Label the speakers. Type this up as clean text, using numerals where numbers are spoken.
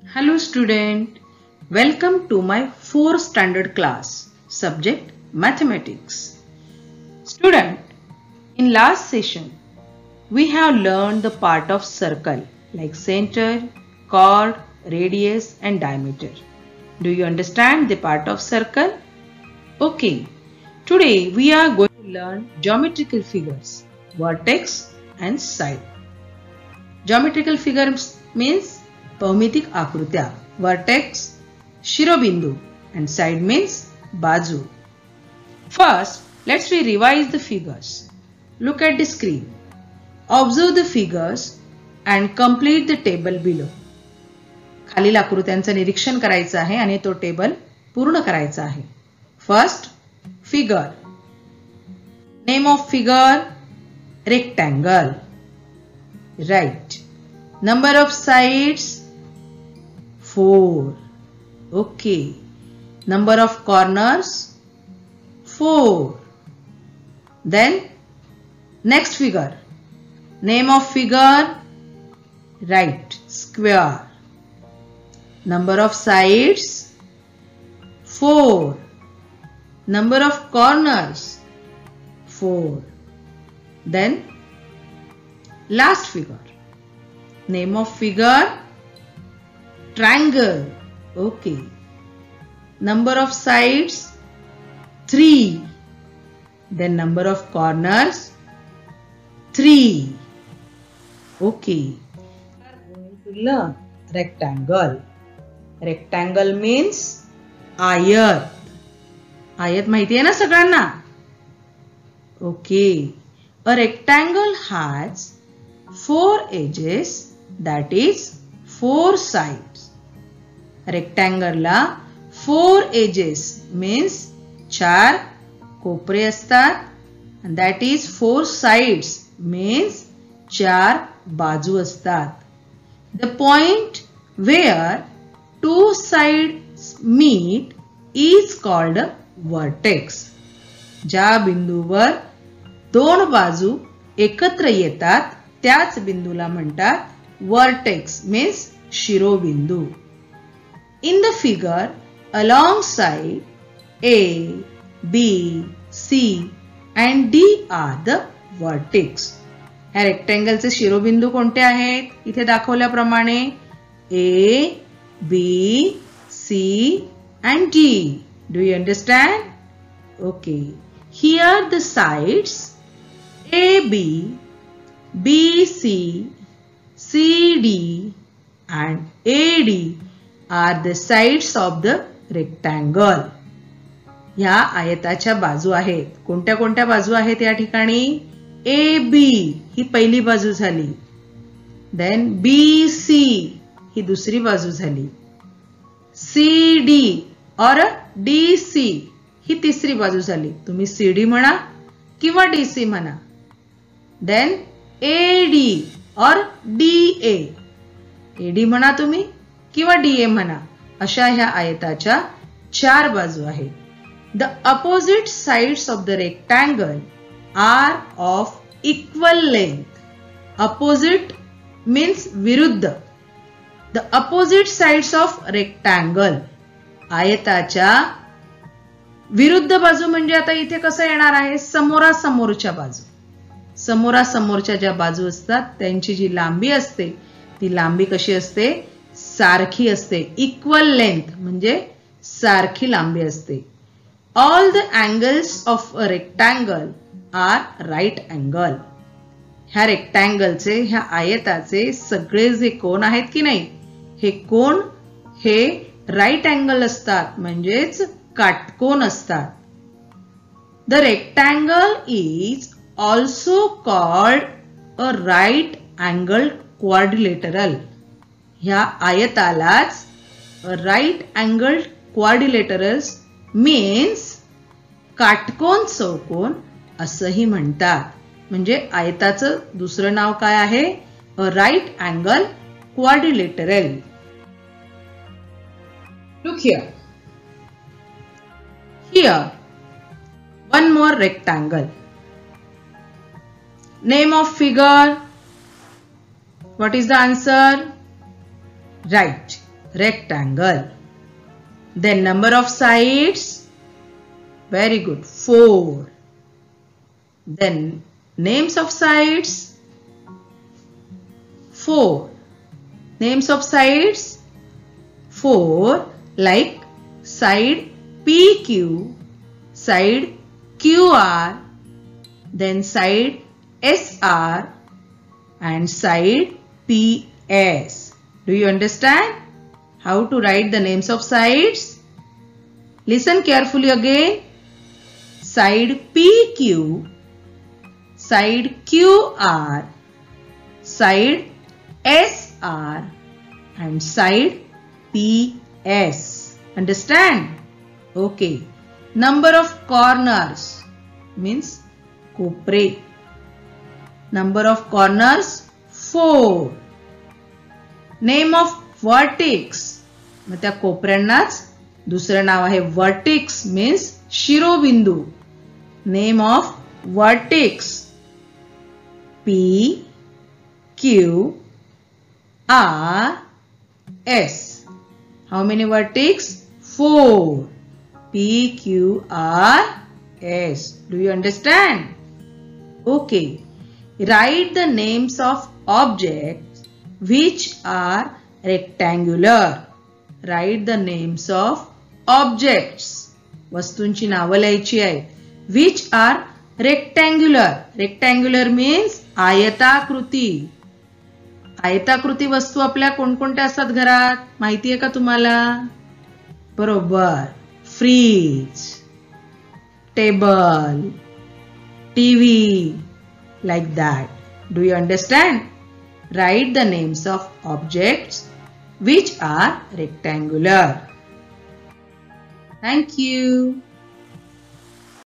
Speaker 1: Hello student, welcome to my 4th standard class, subject Mathematics. Student, in last session, we have learned the part of circle like center, chord, radius and diameter. Do you understand the part of circle? Okay, today we are going to learn geometrical figures, vertex and side. Geometrical figures means भौमितिक आकृत्या, vertex, शिरोबिंदू and side means बाजू. First, let's revise the figures. Look at the screen. Observe the figures and complete the table below. खालील आकृत्यांचं निरीक्षण करायचं आहे आणि तो टेबल पूर्ण करायचा आहे. First, figure. Name of figure, rectangle. Right. Number of sides, 4. Okay. Number of corners, 4. Then next figure. Name of figure, right, square. Number of sides, 4. Number of corners, 4. Then last figure. Name of figure, triangle. Okay. Number of sides, 3. Then number of corners, 3. Okay. We are going to learn rectangle. Rectangle means आयत. आयत माहिती आहे ना सगळ्यांना? Okay. A rectangle has 4 edges, that is 4 sides. Rectangle La 4 edges means 4 कोपरे असतात and that is 4 sides means 4 बाजू असतात. The point where 2 sides meet is called a vertex. ज्या बिंदूवर 2 बाजू एकत्र येतात त्याच बिंदूला म्हणतात vertex means शिरोबिंदू. In the figure, alongside A, B, C and D are the vertex. ह्या रेक्टँगलचे शिरोबिंदू कोणते आहेत? इथे दाखवल्याप्रमाणे A, B, C and D. Do you understand? Okay. Here the sides AB, BC, CD and AD are the sides of the rectangle. या आयताच्या बाजू आहेत. कोणत्या कोणत्या बाजू आहेत या ठिकाणी? AB ही पहिली बाजू झाली. Then BC ही दुसरी बाजू झाली. CD और DC ही तिसरी बाजू झाली. तुम्ही CD म्हणा किंवा DC म्हणा. Then AD और DA. AD म्हणा तुम्ही किंवा DA म्हणा. अशा ह्या आयताच्या 4 बाजू आहेत. The opposite sides of the rectangle are of equal length. Opposite means विरुद्ध. The opposite sides of rectangle. आयताच्या विरुद्ध बाजू म्हणजे आता इथे कसं येणार आहे? समोरासमोरच्या बाजू. समोरासमोरच्या ज्या बाजू असतात त्यांची जी लांबी असते ती लांबी कशी असते? सारखी असते. इक्वल लेंथ म्हणजे सारखी लांबी असते. All the angles of a rectangle are right angle. ह्या रेक्टँगलचे, ह्या आयताचे सगळे जे कोन आहेत की नाही, हे कोन हे राईट अँगल असतात म्हणजेच काटकोन असतात. The rectangle is also called a right angled quadrilateral. ह्या आयतालाच right angled quadrilaterals means काटकोन चौकोन असंही म्हणतात. म्हणजे आयताचं दुसरं नाव काय आहे? A right angle quadrilateral. Look here. Here, one more rectangle. Name of figure. What is the answer? Right. rectangle. Then number of sides, very good, 4. Then names of sides, 4. Names of sides, 4, like side PQ, side QR, then side SR and side PS. Do you understand how to write the names of sides? Listen carefully again. Side PQ, side QR, side SR and side PS. Understand? Okay. Number of corners means kopre. Number of corners 4. Name of vertex. मग त्या कोपऱ्यांनाच दुसरं नाव आहे vertex means शिरोबिंदू. Name of vertex P Q R S. How many vertex? 4. P Q R S. Do you understand? Okay. Write the names of objects which are rectangular. Write the names of objects. वस्तूंची नावं लिहायची आहे. Which are rectangular. Rectangular means आयताकृती. आयताकृती वस्तू आपल्या कोणकोणत्या असतात घरात? माहिती आहे का तुम्हाला? बरोबर. Fridge, table, TV, like that. Do you understand? Write the names of objects which are rectangular. Thank you.